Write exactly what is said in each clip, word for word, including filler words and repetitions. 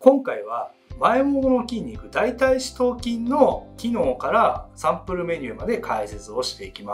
今回は前ももの筋肉大腿四頭筋の機能からサンプルメニューまで解説をしていきます。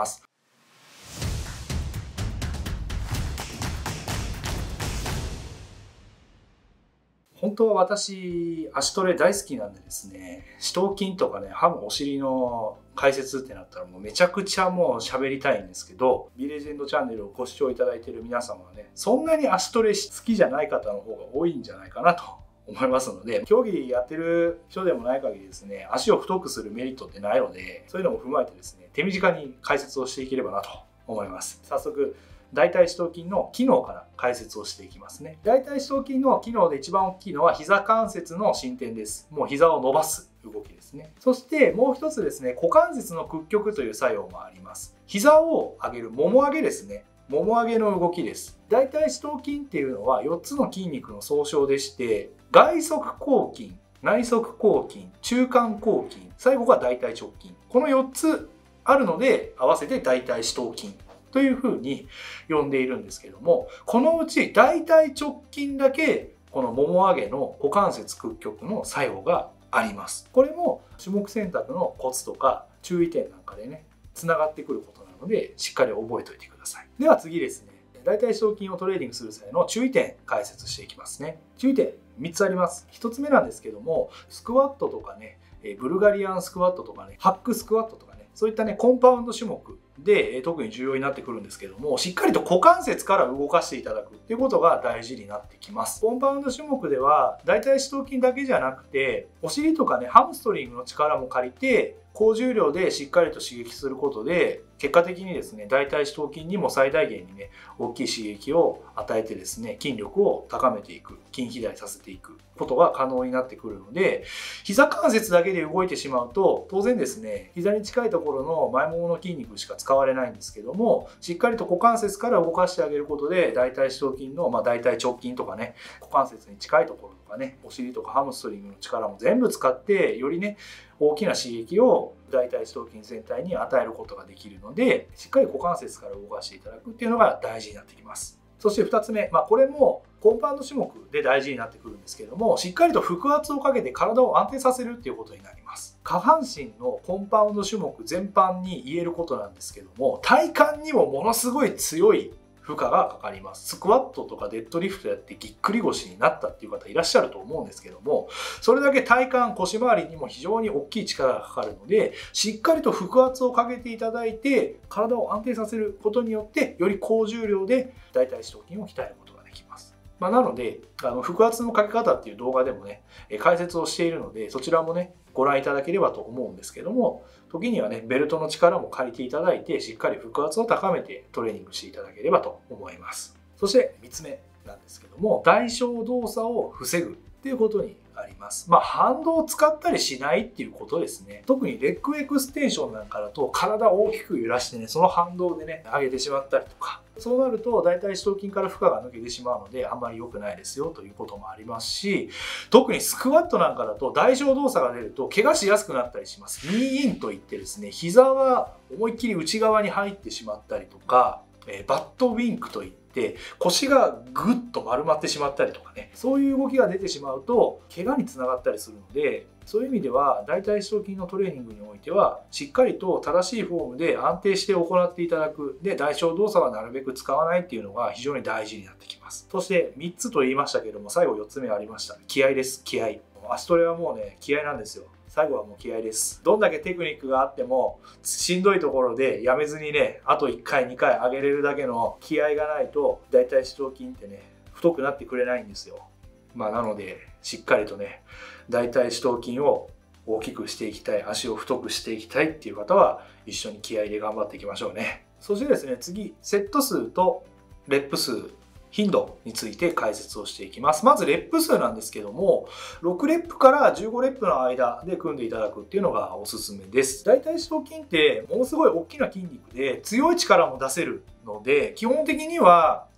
本当は私足トレ大好きなんでですね、四頭筋とかね、ハムお尻の解説ってなったらもうめちゃくちゃもう喋りたいんですけど、Bレジェンドチャンネルをご視聴いただいている皆様はね、そんなに足トレ好きじゃない方の方が多いんじゃないかなと思いますので、競技やってる人でもない限りですね、足を太くするメリットってないので、そういうのも踏まえてですね、手短に解説をしていければなと思います。早速大腿四頭筋の機能から解説をしていきますね。大腿四頭筋の機能で一番大きいのは膝関節の伸展です。もう膝を伸ばす動きですね。そしてもう一つですね、股関節の屈曲という作用もあります。膝を上げるもも上げですね。もも上げの動きです。大腿四頭筋っていうのはよっつの筋肉の総称でして、外側広筋、内側広筋、中間広筋、最後が大腿直筋。このよっつあるので合わせて大腿四頭筋というふうに呼んでいるんですけども、このうち大腿直筋だけこのもも上げの股関節屈曲の作用があります。これも種目選択のコツとか注意点なんかでねつながってくることなので、しっかり覚えておいてください。では次ですね、大腿四頭筋をトレーニングする際の注意点解説していきますね。注意点みっつあります。ひとつめなんですけども、スクワットとかね、ブルガリアンスクワットとかね、ハックスクワットとかね、そういったねコンパウンド種目で特に重要になってくるんですけども、しっかりと股関節から動かしていただくっていうことが大事になってきます。コンパウンド種目では大腿四頭筋だけじゃなくて、お尻とかねハムストリングの力も借りて高重量でしっかりと刺激することで、結果的にですね大腿四頭筋にも最大限にね大きい刺激を与えてですね、筋力を高めていく、筋肥大させていくことが可能になってくるので、膝関節だけで動いてしまうと当然ですね、膝に近いところの前ももの筋肉しか使われないんですけども、しっかりと股関節から動かしてあげることで大腿四頭筋の、まあ、大腿直筋とかね、股関節に近いところとかね、お尻とかハムストリングの力も全部使ってよりね大きな刺激を大腿四頭筋全体に与えることができるので、しっかり股関節から動かしていただくっていうのが大事になってきます。そしてふたつめ、まあ、これもコンパウンド種目で大事になってくるんですけれども、しっかりと腹圧をかけて体を安定させるっていうことになります。下半身のコンパウンド種目全般に言えることなんですけども、体幹にもものすごい強い負荷がかかります。スクワットとかデッドリフトやってぎっくり腰になったっていう方いらっしゃると思うんですけども、それだけ体幹、腰回りにも非常に大きい力がかかるので、しっかりと腹圧をかけていただいて体を安定させることによって、より高重量で大腿四頭筋を鍛えることができます。まあ、なのであの腹圧のかけ方っていう動画でもね解説をしているので、そちらもねご覧いただければと思うんですけども、時にはねベルトの力も借りていただいて、しっかり腹圧を高めてトレーニングしていただければと思います。そしてみっつめなんですけども、代償動作を防ぐっていうことにあります。まあ反動を使ったりしないっていうことですね。特にレッグエクステンションなんかだと体を大きく揺らしてね、その反動でね上げてしまったりとか、そうなると大腿四頭筋から負荷が抜けてしまうのであんまり良くないですよということもありますし、特にスクワットなんかだと代償動作が出ると怪我しやすくなったりします。ニーインといってですね、膝が思いっきり内側に入ってしまったりとか、えー、バットウィンクといって腰がぐっと丸まってしまったりとかね、そういう動きが出てしまうと怪我につながったりするので、そういう意味では大腿四頭筋のトレーニングにおいてはしっかりと正しいフォームで安定して行っていただく、で代償動作はなるべく使わないっていうのが非常に大事になってきます。そしてみっつと言いましたけども、最後よっつめありました。気合です。気合。足トレはもうね気合なんですよ。最後はもう気合です。どんだけテクニックがあってもしんどいところでやめずにね、あといっかいにかい上げれるだけの気合がないと大腿四頭筋ってね太くなってくれないんですよ。まあなのでしっかりとね大腿四頭筋を大きくしていきたい、足を太くしていきたいっていう方は一緒に気合で頑張っていきましょうね。そしてですね、次セット数とレップ数、頻度について解説をしていきます。まずレップ数なんですけども、ろくレップからじゅうごレップの間で組んでいただくっていうのがおすすめです。大腿四頭筋ってものすごい大きな筋肉で強い力も出せるので、基本的には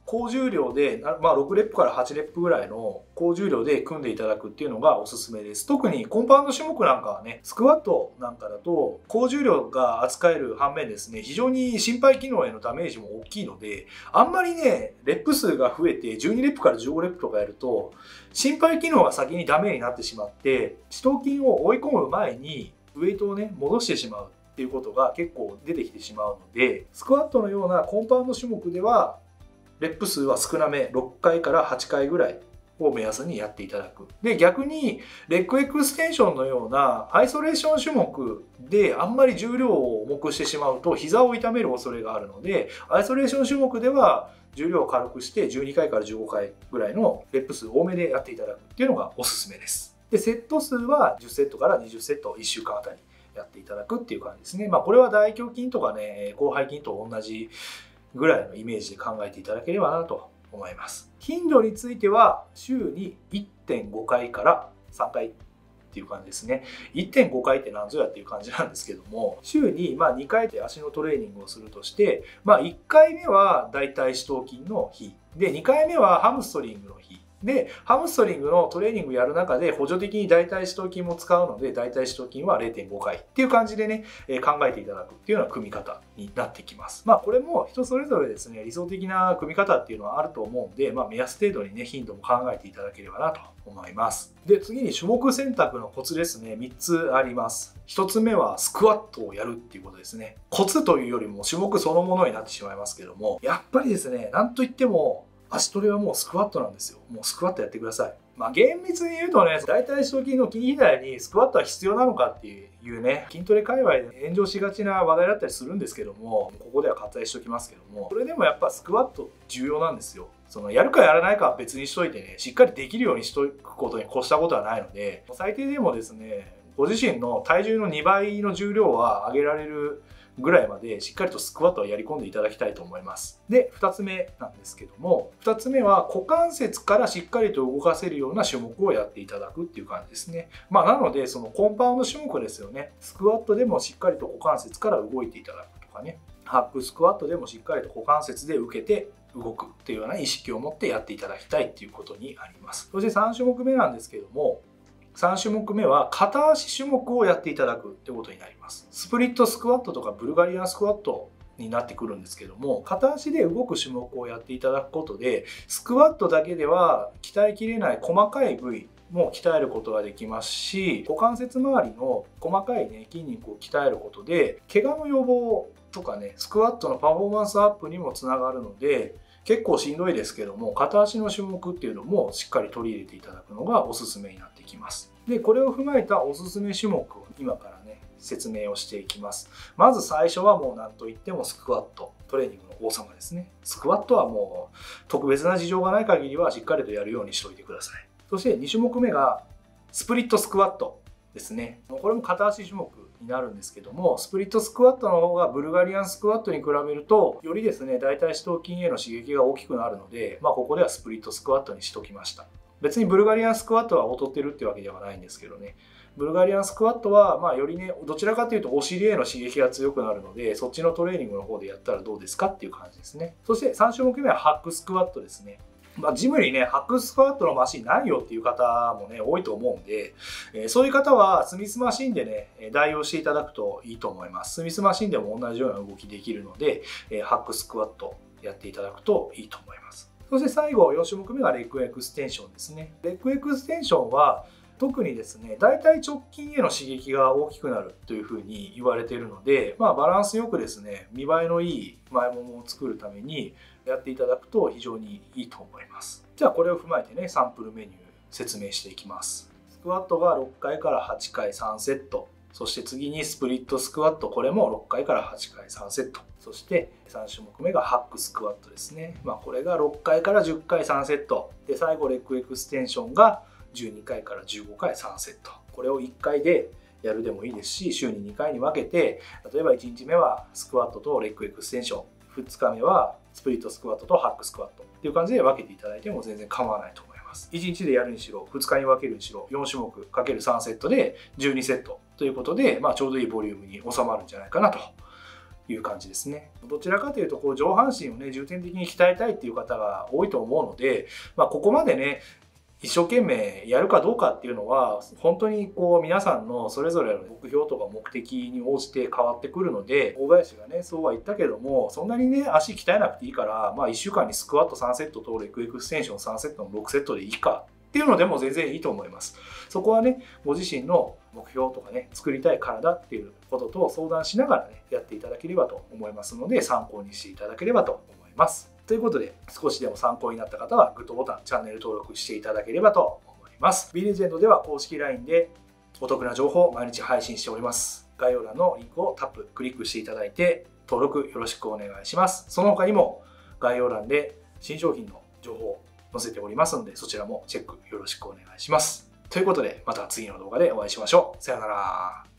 高重量で、まあ、ろくレップからはちレップぐらいの高重量で組んでいただくっていうのがおすすめです。特にコンパウンド種目なんかはね、スクワットなんかだと高重量が扱える反面ですね、非常に心肺機能へのダメージも大きいので、あんまりね、レップ数が増えてじゅうにレップからじゅうごレップとかやると、心肺機能が先にダメになってしまって、四頭筋を追い込む前にウェイトをね、戻してしまうっていうことが結構出てきてしまうので、スクワットのようなコンパウンド種目ではレップ数は少なめ、ろっかいからはちかいぐらいを目安にやっていただく。で、逆にレッグエクステンションのようなアイソレーション種目であんまり重量を重くしてしまうと膝を痛める恐れがあるので、アイソレーション種目では重量を軽くしてじゅうにかいからじゅうごかいぐらいのレップ数多めでやっていただくっていうのがおすすめです。で、セット数はじゅっセットからにじゅっセットいっしゅうかんあたりやっていただくっていう感じですね。まあこれは大胸筋とかね、広背筋と同じぐらいのイメージで考えていただければなと思います。頻度については週に いってんごかいからさんかいっていう感じですね。いってんごかいって何ぞやっていう感じなんですけども、週にまあにかいで足のトレーニングをするとして、まあいっかいめはだいたい四頭筋の日で、にかいめはハムストリングの日で、ハムストリングのトレーニングやる中で補助的に大腿四頭筋も使うので、大腿四頭筋は れいてんごかいっていう感じでね、考えていただくっていうような組み方になってきます。まあこれも人それぞれですね、理想的な組み方っていうのはあると思うんで、まあ目安程度にね、頻度も考えていただければなと思います。で、次に種目選択のコツですね、みっつあります。ひとつめはスクワットをやるっていうことですね。コツというよりも種目そのものになってしまいますけども、やっぱりですね、なんといっても足トレはもうスクワットなんですよ。もうスクワットやってください。まあ厳密に言うとね、大腿四頭筋の筋肥大にスクワットは必要なのかっていうね、筋トレ界隈で炎上しがちな話題だったりするんですけども、ここでは割愛しておきますけども、それでもやっぱスクワット重要なんですよ。そのやるかやらないかは別にしといてね、しっかりできるようにしとくことに越したことはないので、最低でもですね、ご自身の体重のにばいの重量は上げられるぐらいまでしっかりとスクワットをやり込んでいただきたいと思います。で、ふたつめなんですけども、ふたつめは股関節からしっかりと動かせるような種目をやっていただくっていう感じですね。まあなので、そのコンパウンド種目ですよね。スクワットでもしっかりと股関節から動いていただくとかね。ハックスクワットでもしっかりと股関節で受けて動くっていうような意識を持ってやっていただきたいっていうことにあります。そしてさん種目目なんですけども、さん種目目は片足種目をやっていただくってことになります。スプリットスクワットとかブルガリアンスクワットになってくるんですけども、片足で動く種目をやっていただくことで、スクワットだけでは鍛えきれない細かい部位も鍛えることができますし、股関節周りの細かいね、筋肉を鍛えることで、怪我の予防とかね、スクワットのパフォーマンスアップにもつながるので、結構しんどいですけども、片足の種目っていうのもしっかり取り入れていただくのがおすすめになってきます。で、これを踏まえたおすすめ種目を今からね、説明をしていきます。まず最初はもう何と言ってもスクワット。トレーニングの王様ですね。スクワットはもう特別な事情がない限りはしっかりとやるようにしておいてください。そしてに種目目がスプリットスクワットですね。これも片足種目になるんですけども、スプリットスクワットの方がブルガリアンスクワットに比べるとよりですね、大腿四頭筋への刺激が大きくなるので、まあここではスプリットスクワットにしときました。別にブルガリアンスクワットは劣ってるってわけではないんですけどね。ブルガリアンスクワットはまあよりね、どちらかというとお尻への刺激が強くなるので、そっちのトレーニングの方でやったらどうですかっていう感じですね。そしてさん種目目はハックスクワットですね。まあ、ジムにね、ハックスクワットのマシンないよっていう方もね、多いと思うんで、えー、そういう方はスミスマシンでね、代用していただくといいと思います。スミスマシンでも同じような動きできるので、えー、ハックスクワットやっていただくといいと思います。そして最後、よん種目目がレッグエクステンションですね。レッグエクステンションは、特にですね、大腿直筋への刺激が大きくなるというふうに言われているので、まあ、バランスよくですね、見栄えのいい前ももを作るためにやっていただくと非常にいいと思います。じゃあこれを踏まえてね、サンプルメニュー説明していきます。スクワットがろっかいからはちかいさんセット。そして次にスプリットスクワット、これもろっかいからはちかいさんセット。そしてさん種目目がハックスクワットですね。まあ、これがろっかいからじゅっかいさんセット。で、最後レッグエクステンションがじゅうにかいからじゅうごかいさんセット。これをいっかいでやるでもいいですし、週ににかいに分けて、例えばいちにちめはスクワットとレッグエクステンション、ふつかめはスプリットスクワットとハックスクワットっていう感じで分けていただいても全然構わないと思います。いちにちでやるにしろ、ふつかに分けるにしろ、よん種目かけるさんセットでじゅうにセットということで、まあ、ちょうどいいボリュームに収まるんじゃないかなという感じですね。どちらかというとこう上半身をね重点的に鍛えたいっていう方が多いと思うので、まあ、ここまでね一生懸命やるかどうかっていうのは本当にこう皆さんのそれぞれの目標とか目的に応じて変わってくるので、大林がねそうは言ったけども、そんなにね足鍛えなくていいから、まあ、いっしゅうかんにスクワットさんセットとレッグエクステンションさんセットのろくセットでいいかっていうのでも全然いいと思います。そこはねご自身の目標とかね作りたい体っていうことと相談しながらねやっていただければと思いますので、参考にしていただければと思います。ということで、少しでも参考になった方はグッドボタン、チャンネル登録していただければと思います。B レジェンドでは公式 ライン でお得な情報を毎日配信しております。概要欄のリンクをタップ、クリックしていただいて登録よろしくお願いします。その他にも概要欄で新商品の情報を載せておりますので、そちらもチェックよろしくお願いします。ということで、また次の動画でお会いしましょう。さよなら。